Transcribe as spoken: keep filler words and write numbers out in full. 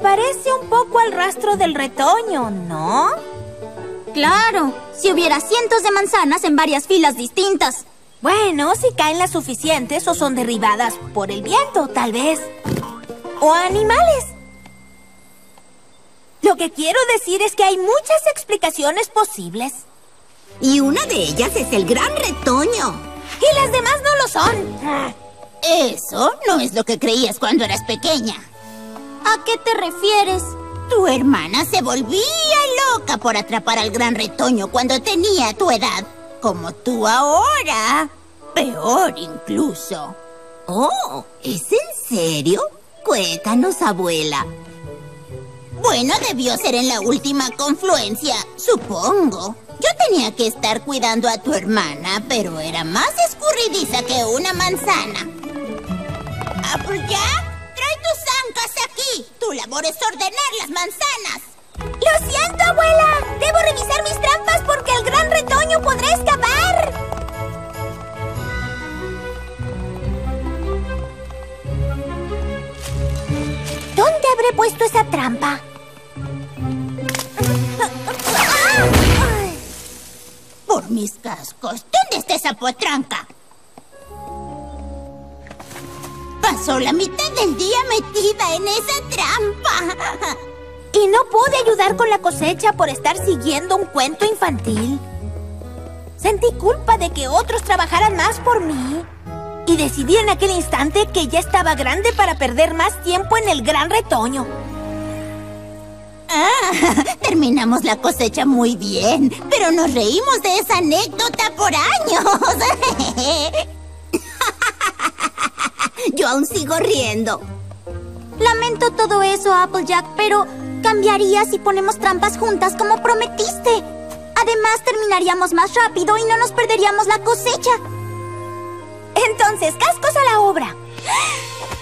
parece un poco al rastro del retoño, ¿no? Claro, si hubiera cientos de manzanas en varias filas distintas. Bueno, si caen las suficientes o son derribadas por el viento, tal vez. O animales. Lo que quiero decir es que hay muchas explicaciones posibles. Y una de ellas es el gran retoño. Y las demás no lo son. Eso no es lo que creías cuando eras pequeña. ¿A qué te refieres? Tu hermana se volvía loca por atrapar al gran retoño cuando tenía tu edad. Como tú ahora. Peor incluso. Oh, ¿es en serio? Cuéntanos, abuela. Bueno, debió ser en la última confluencia, supongo. Yo tenía que estar cuidando a tu hermana, pero era más escurridiza que una manzana. Applejack, trae tus zancas aquí. Tu labor es ordenar las manzanas. ¡Lo siento, abuela! Debo revisar mis trampas porque el gran retoño podrá escapar. ¿Dónde habré puesto esa trampa? Por mis cascos, ¿dónde está esa potranca? Pasó la mitad del día metida en esa trampa. Y no pude ayudar con la cosecha por estar siguiendo un cuento infantil. Sentí culpa de que otros trabajaran más por mí. Y decidí en aquel instante que ya estaba grande para perder más tiempo en el gran retoño. Ah, terminamos la cosecha muy bien, pero nos reímos de esa anécdota por años. Yo aún sigo riendo. Lamento todo eso, Applejack, pero cambiaría si ponemos trampas juntas como prometiste. Además, terminaríamos más rápido y no nos perderíamos la cosecha. Entonces, cascos a la obra.